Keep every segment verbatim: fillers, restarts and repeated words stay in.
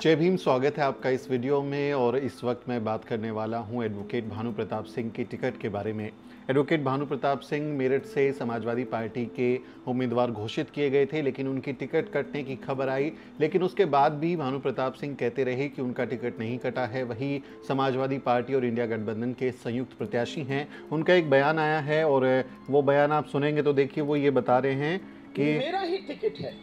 जय भीम। स्वागत है आपका इस वीडियो में। और इस वक्त मैं बात करने वाला हूं एडवोकेट भानु प्रताप सिंह के टिकट के बारे में। एडवोकेट भानु प्रताप सिंह मेरठ से समाजवादी पार्टी के उम्मीदवार घोषित किए गए थे, लेकिन उनकी टिकट कटने की खबर आई। लेकिन उसके बाद भी भानु प्रताप सिंह कहते रहे कि उनका टिकट नहीं कटा है। वही समाजवादी पार्टी और इंडिया गठबंधन के संयुक्त प्रत्याशी हैं। उनका एक बयान आया है और वो बयान आप सुनेंगे तो देखिए, वो ये बता रहे हैं कि मेरा ही टिकट है,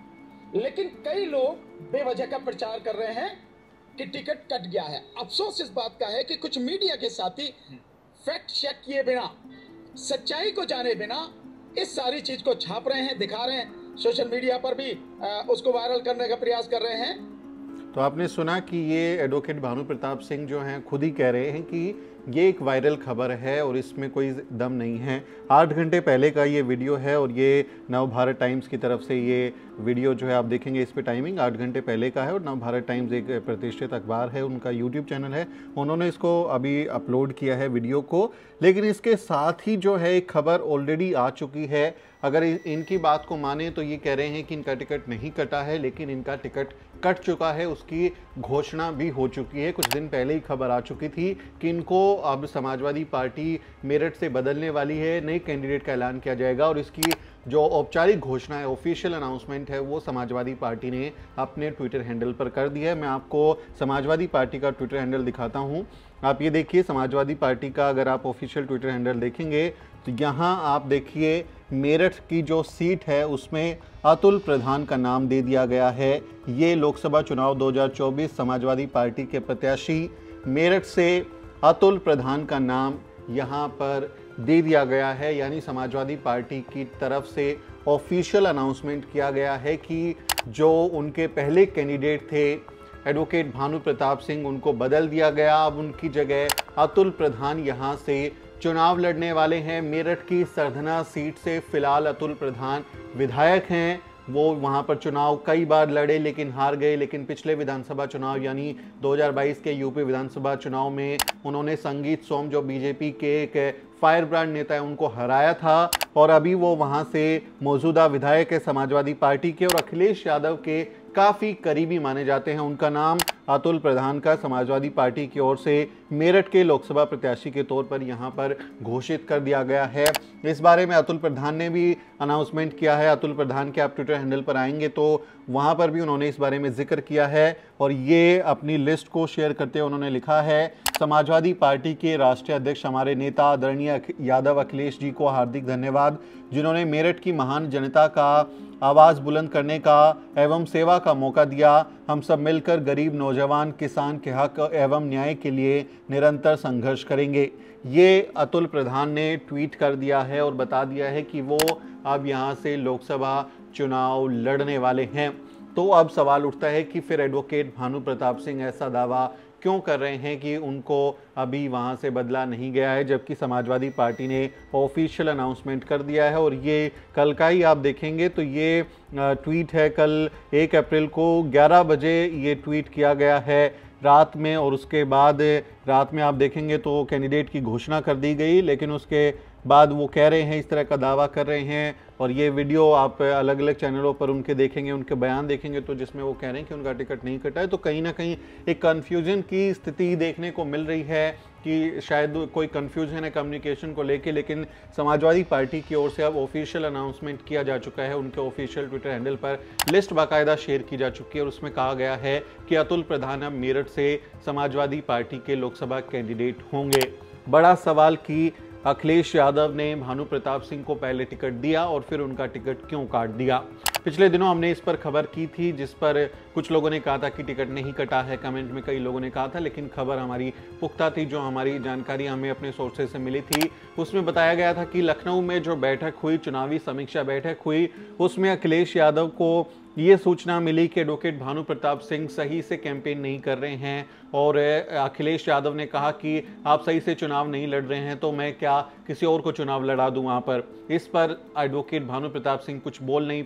लेकिन कई लोग बेवजह का प्रचार कर रहे हैं कि टिकट कट गया है। अफसोस इस बात का है कि कुछ मीडिया के साथी फैक्ट चेक किए बिना, सच्चाई को जाने बिना इस सारी चीज को छाप रहे हैं, दिखा रहे हैं, सोशल मीडिया पर भी उसको वायरल करने का प्रयास कर रहे हैं। तो आपने सुना कि ये एडवोकेट भानु प्रताप सिंह जो हैं खुद ही कह रहे हैं कि ये एक वायरल खबर है और इसमें कोई दम नहीं है। आठ घंटे पहले का ये वीडियो है और ये नव भारत टाइम्स की तरफ से ये वीडियो जो है आप देखेंगे, इस पे टाइमिंग आठ घंटे पहले का है। और नव भारत टाइम्स एक प्रतिष्ठित अखबार है, उनका यूट्यूब चैनल है, उन्होंने इसको अभी अपलोड किया है वीडियो को। लेकिन इसके साथ ही जो है एक खबर ऑलरेडी आ चुकी है। अगर इनकी बात को माने तो ये कह रहे हैं कि इनका टिकट नहीं कटा है, लेकिन इनका टिकट कट चुका है, उसकी घोषणा भी हो चुकी है। कुछ दिन पहले ही खबर आ चुकी थी कि इनको अब समाजवादी पार्टी मेरठ से बदलने वाली है, नए कैंडिडेट का ऐलान किया जाएगा। और इसकी जो औपचारिक घोषणा है, ऑफिशियल अनाउंसमेंट है, वो समाजवादी पार्टी ने अपने ट्विटर हैंडल पर कर दिया है। मैं आपको समाजवादी पार्टी का ट्विटर हैंडल दिखाता हूं। आप ये देखिए, समाजवादी पार्टी का अगर आप ऑफिशियल ट्विटर हैंडल देखेंगे तो यहाँ आप देखिए मेरठ की जो सीट है उसमें अतुल प्रधान का नाम दे दिया गया है। ये लोकसभा चुनाव दो हज़ार चौबीस समाजवादी पार्टी के प्रत्याशी मेरठ से अतुल प्रधान का नाम यहाँ पर दे दिया गया है। यानी समाजवादी पार्टी की तरफ से ऑफिशियल अनाउंसमेंट किया गया है कि जो उनके पहले कैंडिडेट थे एडवोकेट भानु प्रताप सिंह, उनको बदल दिया गया। अब उनकी जगह अतुल प्रधान यहाँ से चुनाव लड़ने वाले हैं। मेरठ की सरधना सीट से फिलहाल अतुल प्रधान विधायक हैं। वो वहां पर चुनाव कई बार लड़े लेकिन हार गए। लेकिन पिछले विधानसभा चुनाव यानी दो हज़ार बाईस के यूपी विधानसभा चुनाव में उन्होंने संगीत सोम, जो बीजेपी के एक फायर ब्रांड नेता है, उनको हराया था। और अभी वो वहां से मौजूदा विधायक है समाजवादी पार्टी के और अखिलेश यादव के काफ़ी करीबी माने जाते हैं। उनका नाम अतुल प्रधान का समाजवादी पार्टी की ओर से मेरठ के लोकसभा प्रत्याशी के तौर पर यहां पर घोषित कर दिया गया है। इस बारे में अतुल प्रधान ने भी अनाउंसमेंट किया है। अतुल प्रधान के आप ट्विटर हैंडल पर आएंगे तो वहां पर भी उन्होंने इस बारे में जिक्र किया है। और ये अपनी लिस्ट को शेयर करते हुए उन्होंने लिखा है, समाजवादी पार्टी के राष्ट्रीय अध्यक्ष हमारे नेता आदरणीय यादव अखिलेश जी को हार्दिक धन्यवाद, जिन्होंने मेरठ की महान जनता का आवाज़ बुलंद करने का एवं सेवा का मौका दिया। हम सब मिलकर गरीब, नौजवान, किसान के हक एवं न्याय के लिए निरंतर संघर्ष करेंगे। ये अतुल प्रधान ने ट्वीट कर दिया है और बता दिया है कि वो अब यहाँ से लोकसभा चुनाव लड़ने वाले हैं। तो अब सवाल उठता है कि फिर एडवोकेट भानु प्रताप सिंह ऐसा दावा क्यों कर रहे हैं कि उनको अभी वहां से बदला नहीं गया है, जबकि समाजवादी पार्टी ने ऑफिशियल अनाउंसमेंट कर दिया है। और ये कल का ही आप देखेंगे तो ये ट्वीट है, कल एक अप्रैल को ग्यारह बजे ये ट्वीट किया गया है रात में। और उसके बाद रात में आप देखेंगे तो कैंडिडेट की घोषणा कर दी गई, लेकिन उसके बाद वो कह रहे हैं, इस तरह का दावा कर रहे हैं। और ये वीडियो आप अलग अलग चैनलों पर उनके देखेंगे, उनके बयान देखेंगे तो जिसमें वो कह रहे हैं कि उनका टिकट नहीं कटा है। तो कहीं ना कहीं एक कन्फ्यूजन की स्थिति देखने को मिल रही है कि शायद कोई कन्फ्यूजन है कम्युनिकेशन को लेके। लेकिन समाजवादी पार्टी की ओर से अब ऑफिशियल अनाउंसमेंट किया जा चुका है। उनके ऑफिशियल ट्विटर हैंडल पर लिस्ट बाकायदा शेयर की जा चुकी है और उसमें कहा गया है कि अतुल प्रधान अब मेरठ से समाजवादी पार्टी के लोकसभा कैंडिडेट होंगे। बड़ा सवाल कि अखिलेश यादव ने भानु प्रताप सिंह को पहले टिकट दिया और फिर उनका टिकट क्यों काट दिया। पिछले दिनों हमने इस पर खबर की थी, जिस पर कुछ लोगों ने कहा था कि टिकट नहीं कटा है, कमेंट में कई लोगों ने कहा था। लेकिन खबर हमारी पुख्ता थी, जो हमारी जानकारी हमें अपने सोर्सेज से मिली थी उसमें बताया गया था कि लखनऊ में जो बैठक हुई, चुनावी समीक्षा बैठक हुई, उसमें अखिलेश यादव को ये सूचना मिली कि एडवोकेट भानु प्रताप सिंह सही से कैंपेन नहीं कर रहे हैं। और अखिलेश यादव ने कहा कि आप सही से चुनाव नहीं लड़ रहे हैं तो मैं क्या किसी और को चुनाव लड़ा दूं वहां पर। इस पर एडवोकेट भानु प्रताप सिंह कुछ बोल नहीं पाए, वो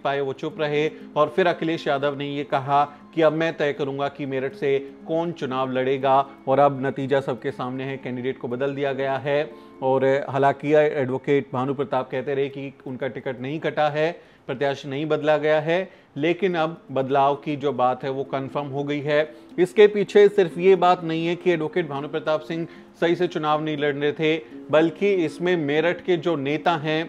चुप रहे और फिर अखिलेश यादव ने ये कहा कि अब मैं तय करूंगा कि मेरठ से कौन चुनाव लड़ेगा, और अब नतीजा सबके सामने है, कैंडिडेट को बदल दिया गया है। और हालांकि एडवोकेट भानु प्रताप कहते रहे कि उनका टिकट नहीं कटा है, प्रत्याशी नहीं बदला गया है, लेकिन अब बदलाव की जो बात है वो कंफर्म हो गई है। इसके पीछे सिर्फ ये बात नहीं है कि एडवोकेट भानु प्रताप सिंह सही से चुनाव नहीं लड़ रहे थे, बल्कि इसमें मेरठ के जो नेता हैं,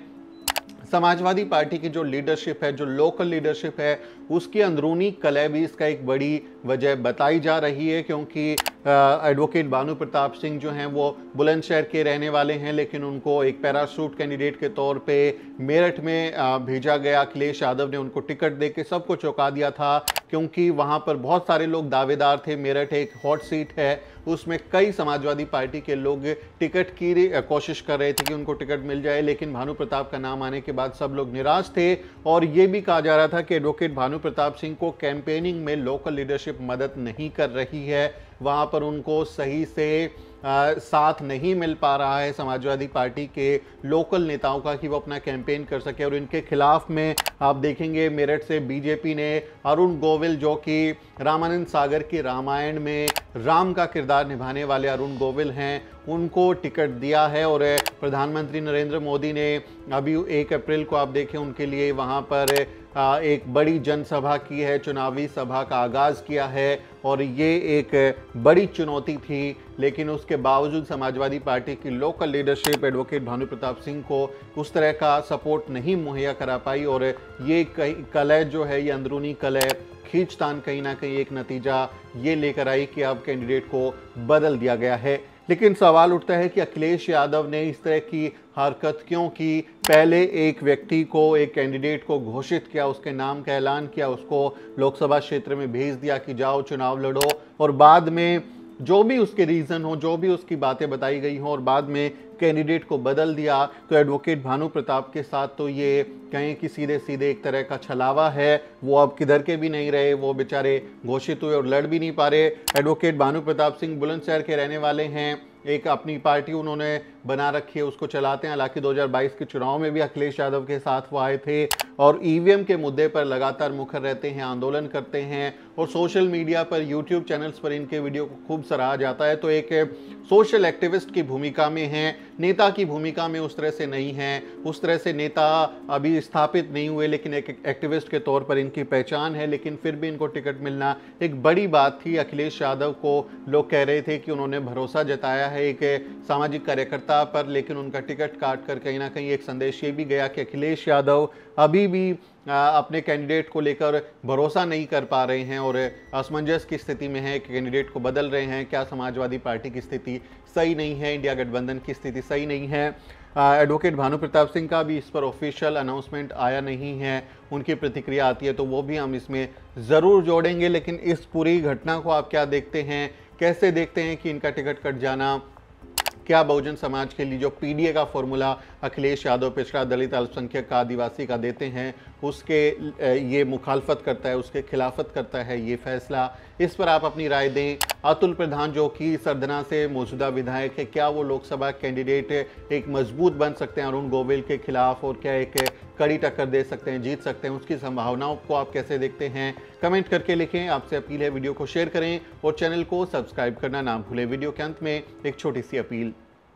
समाजवादी पार्टी की जो लीडरशिप है, जो लोकल लीडरशिप है, उसकी अंदरूनी कलह भी इसका एक बड़ी वजह बताई जा रही है। क्योंकि एडवोकेट भानु प्रताप सिंह जो हैं वो बुलंदशहर के रहने वाले हैं, लेकिन उनको एक पैराशूट कैंडिडेट के तौर पे मेरठ में आ, भेजा गया। अखिलेश यादव ने उनको टिकट दे के सबको चौंका दिया था, क्योंकि वहाँ पर बहुत सारे लोग दावेदार थे। मेरठ एक हॉट सीट है, उसमें कई समाजवादी पार्टी के लोग टिकट की कोशिश कर रहे थे कि उनको टिकट मिल जाए, लेकिन भानु प्रताप का नाम आने के बाद सब लोग निराश थे। और ये भी कहा जा रहा था कि एडवोकेट भानु प्रताप सिंह को कैंपेनिंग में लोकल लीडरशिप मदद नहीं कर रही है, वहां पर उनको सही से आ, साथ नहीं मिल पा रहा है समाजवादी पार्टी के लोकल नेताओं का कि वो अपना कैंपेन कर सके। और इनके खिलाफ में आप देखेंगे मेरठ से बीजेपी ने अरुण गोविल, जो कि रामानंद सागर की रामायण में राम का किरदार निभाने वाले अरुण गोविल हैं, उनको टिकट दिया है। और प्रधानमंत्री नरेंद्र मोदी ने अभी एक अप्रैल को आप देखें उनके लिए वहाँ पर एक बड़ी जनसभा की है, चुनावी सभा का आगाज़ किया है, और ये एक बड़ी चुनौती थी। लेकिन उसके बावजूद समाजवादी पार्टी की local leadership advocate Bhanu Pratap Singh को उस तरह का सपोर्ट नहीं मुहैया करा पाई, और ये कलह जो है, ये अंदरूनी कलह, खींचतान कहीं ना कहीं एक नतीजा ये लेकर आई कि अब कैंडिडेट को बदल दिया गया है। लेकिन सवाल उठता है कि अखिलेश यादव ने इस तरह की हरकत क्यों की? पहले एक व्यक्ति को, एक कैंडिडेट को घोषित किया, उसके नाम का ऐलान किया, उसको लोकसभा क्षेत्र में भेज दिया कि जाओ चुनाव लड़ो, और बाद में जो भी उसके रीज़न हो, जो भी उसकी बातें बताई गई हों, और बाद में कैंडिडेट को बदल दिया। तो एडवोकेट भानु प्रताप के साथ तो ये कहें कि सीधे सीधे एक तरह का छलावा है। वो अब किधर के भी नहीं रहे, वो बेचारे घोषित हुए और लड़ भी नहीं पा रहे। एडवोकेट भानु प्रताप सिंह बुलंदशहर के रहने वाले हैं, एक अपनी पार्टी उन्होंने बना रखी है, उसको चलाते हैं। हालांकि दो हज़ार बाईस के चुनाव में भी अखिलेश यादव के साथ वो आए थे, और ईवीएम के मुद्दे पर लगातार मुखर रहते हैं, आंदोलन करते हैं, और सोशल मीडिया पर, यूट्यूब चैनल्स पर इनके वीडियो को खूब सराहा जाता है। तो एक सोशल एक्टिविस्ट की भूमिका में हैं, नेता की भूमिका में उस तरह से नहीं हैं, उस तरह से नेता अभी स्थापित नहीं हुए, लेकिन एक एक्टिविस्ट के तौर पर इनकी पहचान है। लेकिन फिर भी इनको टिकट मिलना एक बड़ी बात थी। अखिलेश यादव को लोग कह रहे थे कि उन्होंने भरोसा जताया है एक सामाजिक कार्यकर्ता पर, लेकिन उनका टिकट काट कर कहीं ना कहीं एक संदेश ये भी गया कि अखिलेश यादव अभी भी अपने कैंडिडेट को लेकर भरोसा नहीं कर पा रहे हैं, और असमंजस की स्थिति में है कि कैंडिडेट को बदल रहे हैं। क्या समाजवादी पार्टी की स्थिति सही नहीं है, इंडिया गठबंधन की स्थिति सही नहीं है? एडवोकेट भानु प्रताप सिंह का भी इस पर ऑफिशियल अनाउंसमेंट आया नहीं है, उनकी प्रतिक्रिया आती है तो वो भी हम इसमें ज़रूर जोड़ेंगे। लेकिन इस पूरी घटना को आप क्या देखते हैं, कैसे देखते हैं कि इनका टिकट कट जाना क्या बहुजन समाज के लिए जो पीडीए का फॉर्मूला अखिलेश यादव पिछड़ा, दलित, अल्पसंख्यक का, आदिवासी का देते हैं, उसके ये मुखालफत करता है, उसके खिलाफत करता है ये फैसला? इस पर आप अपनी राय दें। अतुल प्रधान जो कि सरधना से मौजूदा विधायक है, क्या वो लोकसभा कैंडिडेट एक मजबूत बन सकते हैं अरुण गोविल के खिलाफ, और क्या एक कड़ी टक्कर दे सकते हैं, जीत सकते हैं? उसकी संभावनाओं को आप कैसे देखते हैं? कमेंट करके लिखें। आपसे अपील है वीडियो को शेयर करें और चैनल को सब्सक्राइब करना ना भूलें। वीडियो के अंत में एक छोटी सी अपील।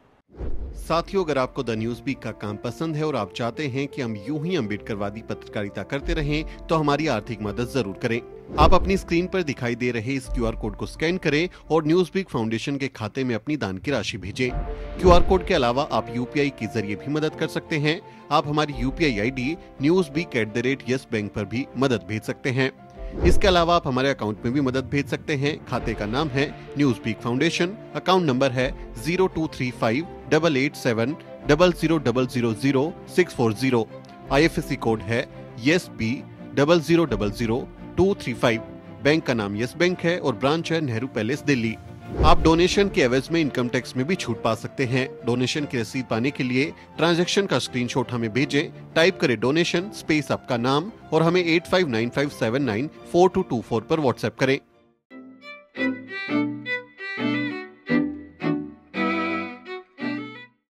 साथियों, अगर आपको द न्यूज वीक का काम पसंद है और आप चाहते हैं कि हम यूं ही अम्बेडकरवादी पत्रकारिता करते रहें, तो हमारी आर्थिक मदद जरूर करें। आप अपनी स्क्रीन पर दिखाई दे रहे इस क्यूआर कोड को स्कैन करें और न्यूज वीक फाउंडेशन के खाते में अपनी दान की राशि भेजें। क्यूआर कोड के अलावा आप यूपीआई के जरिए भी मदद कर सकते हैं। आप हमारी UPI ID News Week at the rate Yes Bank पर भी मदद भेज सकते हैं। इसके अलावा आप हमारे अकाउंट में भी मदद भेज सकते हैं। खाते का नाम है News Week Foundation, account number है zero two three five double eight seven double zero double zero zero six four zero. IFSC code है YES B double zero double zero two three five. Bank का नाम yes bank है और branch है Nehru palace, Delhi. आप donation के एवज में इनकम टैक्स में भी छूट पा सकते हैं। डोनेशन की रसीद पाने के लिए ट्रांजैक्शन का स्क्रीनशॉट हमें भेजें। टाइप करें डोनेशन स्पेस आपका नाम और हमें eight five nine five seven nine four two two four पर व्हाट्सएप करें।